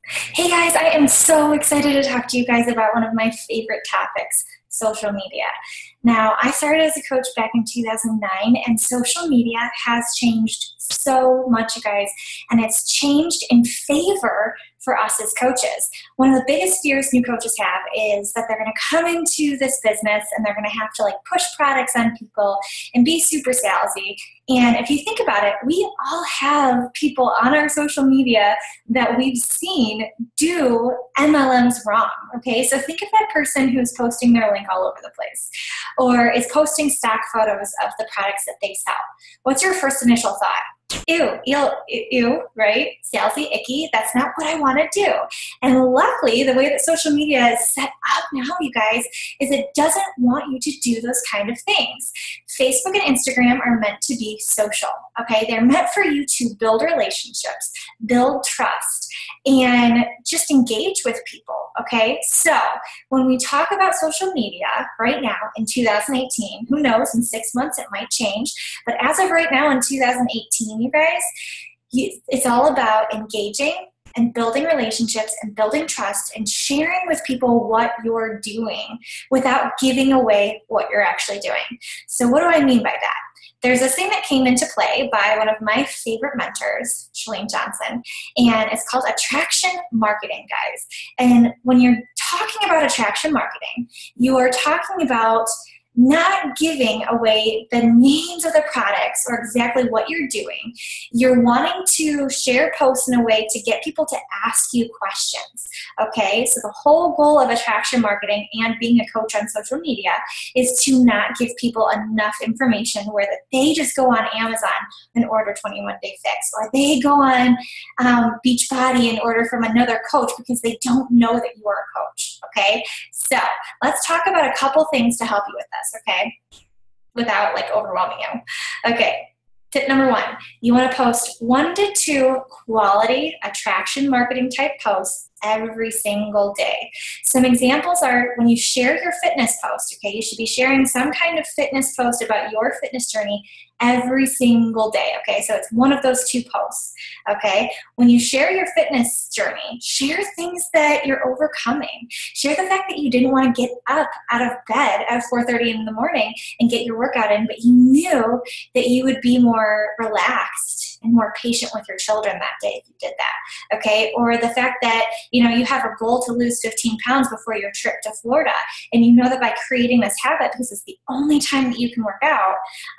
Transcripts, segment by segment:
Hey guys, I am so excited to talk to you guys about one of my favorite topics, social media. Now, I started as a coach back in 2009, and social media has changed so much, you guys, and it's changed in favor for us as coaches. One of the biggest fears new coaches have is that they're going to come into this business and they're going to have to push products on people and be super salesy. And if you think about it, we all have people on our social media that we've seen do MLMs wrong, okay? So think of that person who's posting their link all over the place or is posting stock photos of the products that they sell. What's your first initial thought? Ew, right? Salesy, icky, that's not what I want to do. And luckily, the way that social media is set up now, you guys, is it doesn't want you to do those kind of things. Facebook and Instagram are meant to be social, okay? They're meant for you to build relationships, build trust, and just engage with people, okay? So when we talk about social media right now in 2018, who knows, in 6 months it might change, but as of right now in 2018, you guys, it's all about engaging and building relationships and building trust and sharing with people what you're doing without giving away what you're actually doing. So what do I mean by that? There's this thing that came into play by one of my favorite mentors, Chalene Johnson, and it's called attraction marketing, guys. And when you're talking about attraction marketing, you are talking about not giving away the names of the products or exactly what you're doing. You're wanting to share posts in a way to get people to ask you questions, okay? So the whole goal of attraction marketing and being a coach on social media is to not give people enough information where that they just go on Amazon and order 21 Day Fix, or they go on Beachbody and order from another coach because they don't know that you are a coach, okay? So let's talk about a couple things to help you with this, okay? Without overwhelming you. Okay, tip number one, you want to post 1 to 2 quality attraction marketing type posts every single day. Some examples are when you share your fitness post, okay? You should be sharing some kind of fitness post about your fitness journey every single day, okay? So it's one of those 2 posts, okay? When you share your fitness journey, share things that you're overcoming. Share the fact that you didn't want to get up out of bed at 4:30 in the morning and get your workout in, but you knew that you would be more relaxed and more patient with your children that day if you did that, okay? Or the fact that, you have a goal to lose 15 pounds before your trip to Florida, and you know that by creating this habit, because it's the only time that you can work out,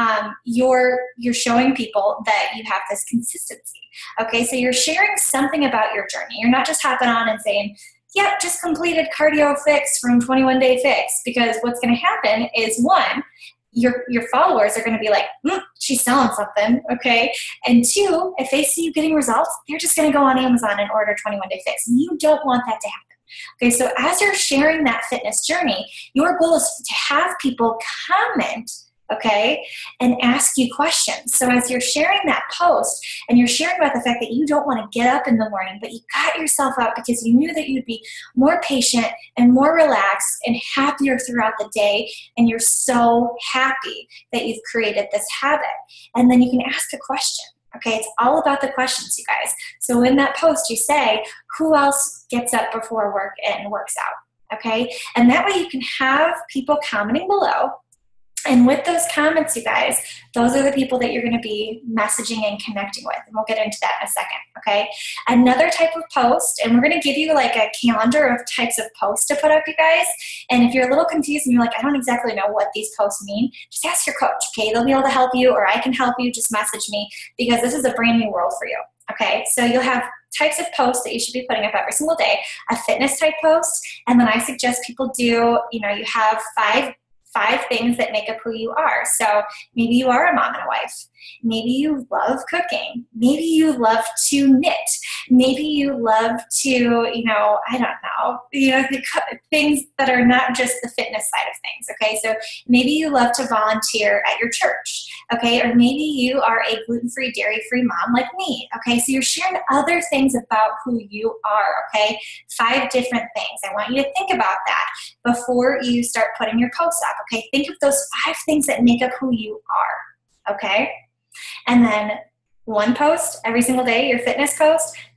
you're showing people that you have this consistency, okay? So you're sharing something about your journey. You're not just hopping on and saying, yep, just completed cardio fix from 21 Day Fix, because what's going to happen is, one, your followers are going to be like, she's selling something, okay? And 2, if they see you getting results, they're just going to go on Amazon and order 21 Day Fix. And you don't want that to happen. Okay, so as you're sharing that fitness journey, your goal is to have people comment, okay, and ask you questions. So as you're sharing that post and you're sharing about the fact that you don't want to get up in the morning, but you got yourself up because you knew that you'd be more patient and more relaxed and happier throughout the day, and you're so happy that you've created this habit. And then you can ask a question. Okay, it's all about the questions, you guys. So in that post, you say, who else gets up before work and works out? Okay, and that way you can have people commenting below. And with those comments, you guys, those are the people that you're going to be messaging and connecting with. And we'll get into that in a second, okay? Another type of post, and we're going to give you a calendar of types of posts to put up, you guys. And if you're a little confused and you're like, I don't exactly know what these posts mean, just ask your coach, okay? They'll be able to help you, or I can help you. Just message me, because this is a brand new world for you, okay? So you'll have types of posts that you should be putting up every single day, a fitness type post, and then I suggest people do, you have five things that make up who you are. So maybe you are a mom and a wife. Maybe you love cooking. Maybe you love to knit. Maybe you love to, I don't know, things that are not just the fitness side of things, okay? So maybe you love to volunteer at your church, okay? Or maybe you are a gluten-free, dairy-free mom like me, okay? So you're sharing other things about who you are, okay? 5 different things. I want you to think about that before you start putting your posts up, okay? Think of those 5 things that make up who you are, okay? And then one post every single day, your fitness post,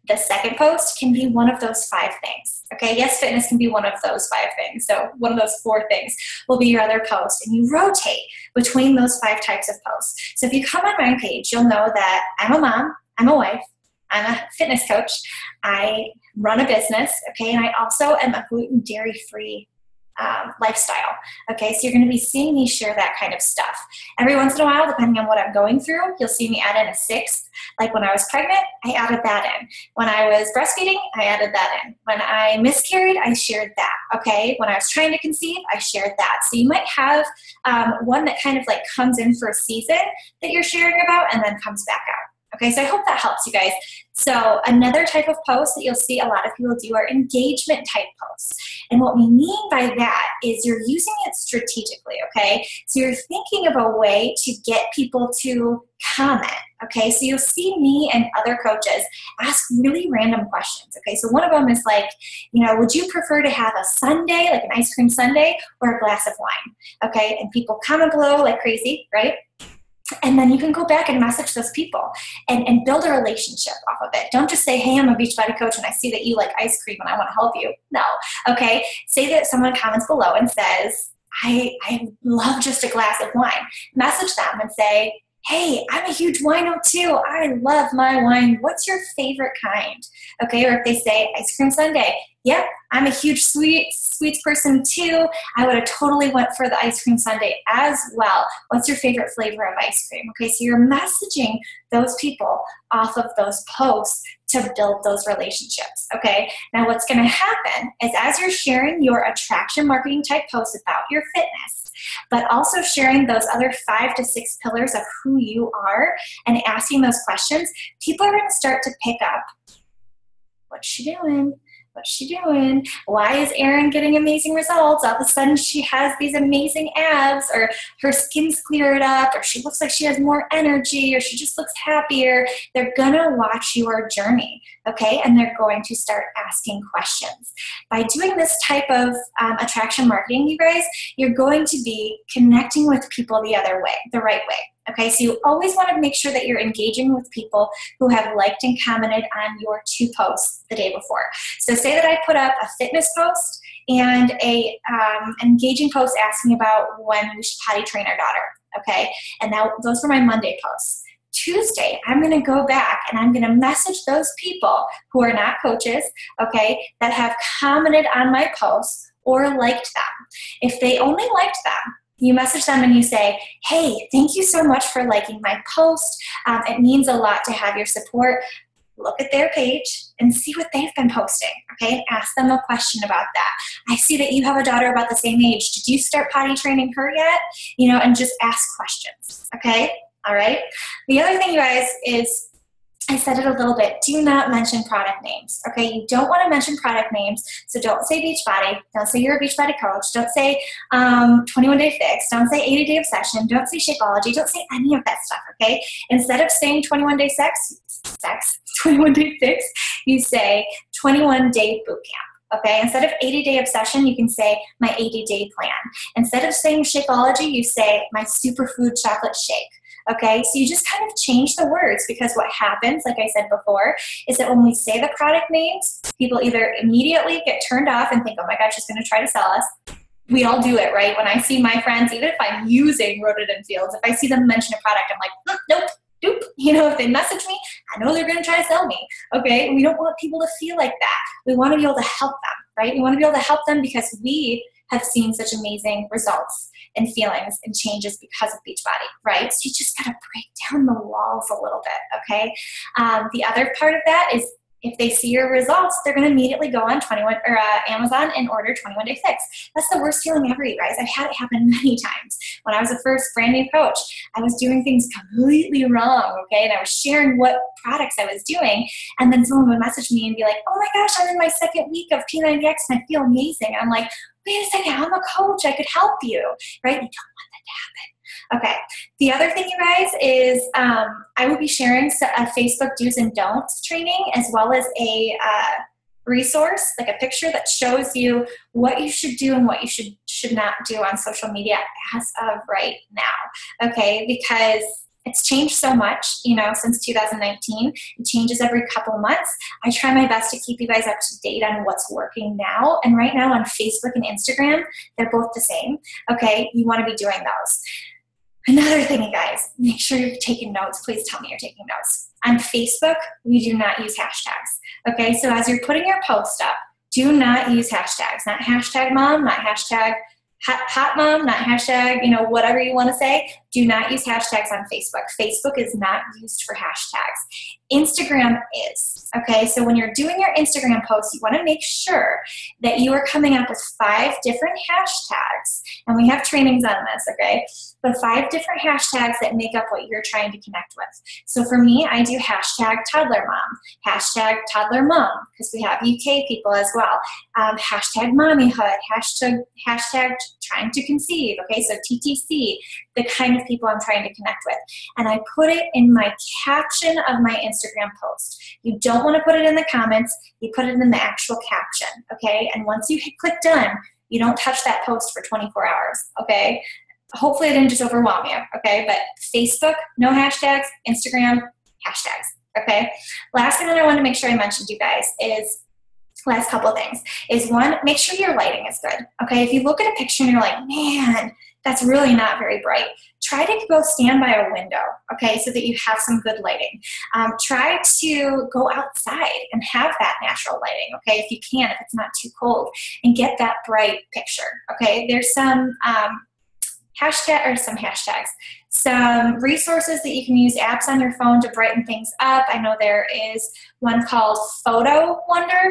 The second post can be one of those 5 things. Okay, yes, fitness can be one of those 5 things. So one of those 4 things will be your other post, and you rotate between those 5 types of posts. So if you come on my page, you'll know that I'm a mom, I'm a wife, I'm a fitness coach, I run a business, okay, and I also am a gluten, dairy-free lifestyle. Okay, so you're going to be seeing me share that kind of stuff. Every once in a while, depending on what I'm going through, you'll see me add in a 6th. Like when I was pregnant, I added that in. When I was breastfeeding, I added that in. When I miscarried, I shared that. Okay, when I was trying to conceive, I shared that. So you might have one that kind of like comes in for a season that you're sharing about and then comes back out. Okay, so I hope that helps you guys. So another type of post that you'll see a lot of people do are engagement type posts. And what we mean by that is you're using it strategically, okay? So you're thinking of a way to get people to comment, okay? So you'll see me and other coaches ask really random questions, okay? So one of them is like, you know, would you prefer to have a sundae, like an ice cream sundae, or a glass of wine, okay? And people comment below like crazy, right? And then you can go back and message those people and build a relationship off of it. Don't just say, hey, I'm a Beachbody coach and I see that you like ice cream and I want to help you. No. Okay. Say that someone comments below and says, I love just a glass of wine. Message them and say, hey, I'm a huge wino too. I love my wine. What's your favorite kind? Okay. Or if they say ice cream sundae, yep, I'm a huge sweets person too. I would have totally went for the ice cream sundae as well. What's your favorite flavor of ice cream? Okay, so you're messaging those people off of those posts to build those relationships, okay? Now what's gonna happen is as you're sharing your attraction marketing type posts about your fitness, but also sharing those other 5 to 6 pillars of who you are and asking those questions, people are gonna start to pick up, what's she doing? What's she doing? Why is Erin getting amazing results? All of a sudden she has these amazing abs, or her skin's cleared up, or she looks like she has more energy, or she just looks happier. They're gonna watch your journey, okay? And they're going to start asking questions. By doing this type of attraction marketing, you guys, you're going to be connecting with people the right way. Okay, so you always want to make sure that you're engaging with people who have liked and commented on your 2 posts the day before. So say that I put up a fitness post and an engaging post asking about when we should potty train our daughter, okay? And now those were my Monday posts. Tuesday, I'm going to go back and I'm going to message those people who are not coaches, okay, that have commented on my posts or liked them. If they only liked them, you message them and you say, hey, thank you so much for liking my post. It means a lot to have your support. Look at their page and see what they've been posting, okay? And ask them a question about that. I see that you have a daughter about the same age. Did you start potty training her yet? You know, and just ask questions, okay? All right? The other thing, you guys, is I said it a little bit. Do not mention product names, okay? You don't want to mention product names, so don't say Beachbody. Don't say you're a Beachbody coach. Don't say 21 Day Fix. Don't say 80 Day Obsession. Don't say Shakeology. Don't say any of that stuff, okay? Instead of saying 21 Day 21 Day Fix, you say 21 Day Boot Camp. Okay, instead of 80 Day Obsession, you can say my 80 Day Plan. Instead of saying Shakeology, you say my Superfood Chocolate Shake. Okay, so you just kind of change the words, because what happens, like I said before, is that when we say the product names, people either immediately get turned off and think, oh my God, she's going to try to sell us. We all do it, right? When I see my friends, even if I'm using Rotaden Fields, if I see them mention a product, I'm like, nope. Doop. You know, if they message me, I know they're going to try to sell me. Okay, we don't want people to feel like that. We want to be able to help them, right? We want to be able to help them because we have seen such amazing results and feelings and changes because of Beachbody, right? So you just got to break down the walls a little bit, okay? The other part of that is if they see your results, they're going to immediately go on Amazon and order 21 Day Fix. That's the worst feeling ever, you guys. I've had it happen many times. When I was a first brand new coach, I was doing things completely wrong, okay? And I was sharing what products I was doing, and then someone would message me and be like, oh my gosh, I'm in my 2nd week of P90X and I feel amazing. And I'm like, wait a second, I'm a coach. I could help you, right? You don't want that to happen. Okay, the other thing, you guys, is I will be sharing a Facebook do's and don'ts training, as well as a resource, like a picture that shows you what you should do and what you should not do on social media as of right now, okay? Because It's changed so much, since 2019. It changes every couple months. I try my best to keep you guys up to date on what's working now. And right now on Facebook and Instagram, they're both the same. Okay, you want to be doing those. Another thing, you guys, make sure you're taking notes. Please tell me you're taking notes. On Facebook, we do not use hashtags. Okay, so as you're putting your post up, do not use hashtags. Not hashtag mom, not hashtag hot mom, not hashtag, whatever you want to say. Do not use hashtags on Facebook. Facebook is not used for hashtags. Instagram is, okay? So when you're doing your Instagram posts, you want to make sure that you are coming up with 5 different hashtags, and we have trainings on this, okay? But 5 different hashtags that make up what you're trying to connect with. So for me, I do hashtag toddler mom, hashtag toddler mom, because we have UK people as well, hashtag mommyhood, hashtag trying to conceive, okay? So TTC, the kind of people I'm trying to connect with. And I put it in my caption of my Instagram post. You don't want to put it in the comments, you put it in the actual caption, okay? And once you click done, you don't touch that post for 24 hours, okay? Hopefully I didn't just overwhelm you, okay? But Facebook, no hashtags, Instagram, hashtags, okay? Last thing that I want to make sure I mentioned, you guys, is last couple of things, is one, make sure your lighting is good, okay? If you look at a picture and you're like, man, that's really not very bright, try to go stand by a window, okay, so that you have some good lighting. Try to go outside and have that natural lighting, okay, if you can, if it's not too cold, and get that bright picture, okay? There's some hashtags, some resources that you can use, apps on your phone to brighten things up. I know there is one called Photo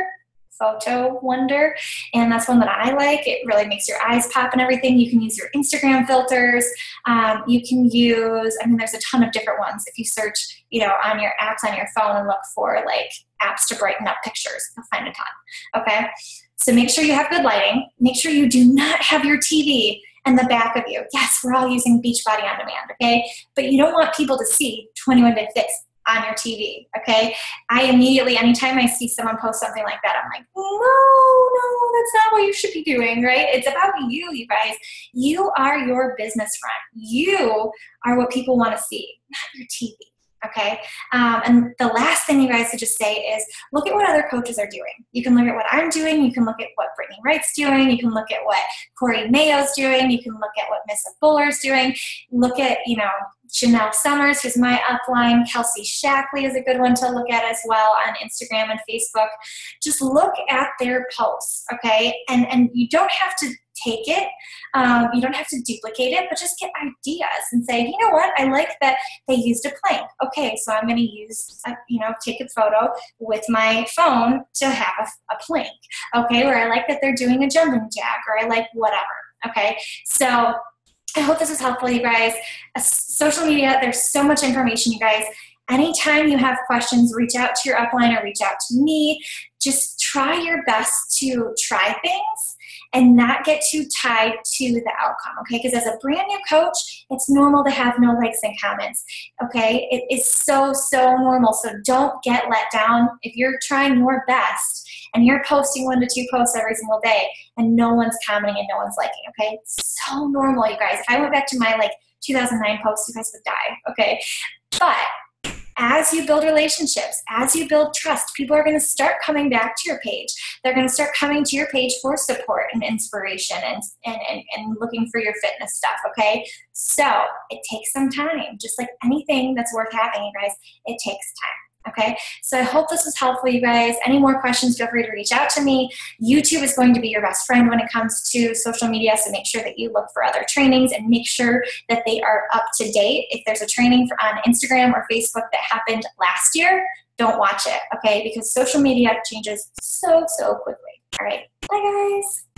Wonder, and that's one that I like. It really makes your eyes pop and everything. You can use your Instagram filters. You can use, there's a ton of different ones. If you search, on your apps on your phone and look for like apps to brighten up pictures, you'll find a ton, okay? So make sure you have good lighting. Make sure you do not have your TV in the back of you. Yes, we're all using Beachbody On Demand, okay? But you don't want people to see 21 Day Fix on your TV, okay? I immediately, anytime I see someone post something like that, I'm like, no, that's not what you should be doing, right? It's about you guys. You are your business friend. You are what people want to see, not your TV. Okay, and the last thing you guys should just say is look at what other coaches are doing. You can look at what I'm doing. You can look at what Brittany Wright's doing. You can look at what Corey Mayo's doing. You can look at what Missa Fuller's doing. Look at, Janelle Summers, who's my upline. Kelsey Shackley is a good one to look at as well on Instagram and Facebook. Just look at their posts, okay? And you don't have to take it. You don't have to duplicate it, but just get ideas and say, you know what? I like that they used a plank. Okay, so I'm going to use, take a photo with my phone to have a plank. Okay, or I like that they're doing a jumping jack, or I like whatever. Okay, so I hope this was helpful, you guys. Social media, there's so much information, you guys. Anytime you have questions, reach out to your upline or reach out to me. Just try your best to try things and not get too tied to the outcome, okay? Because as a brand new coach, it's normal to have no likes and comments, okay? It is so normal, so don't get let down. If you're trying your best and you're posting 1 to 2 posts every single day and no one's commenting and no one's liking, okay? It's so normal, you guys. If I went back to my 2009 post, you guys would die, okay? But as you build relationships, as you build trust, people are going to start coming back to your page. They're going to start coming to your page for support and inspiration and looking for your fitness stuff, okay? So it takes some time. Just like anything that's worth having, you guys, it takes time, okay? So I hope this was helpful, you guys. Any more questions, feel free to reach out to me. YouTube is going to be your best friend when it comes to social media, so make sure that you look for other trainings and make sure that they are up to date. If there's a training on Instagram or Facebook that happened last year, don't watch it, okay? Because social media changes so quickly. All right, bye guys.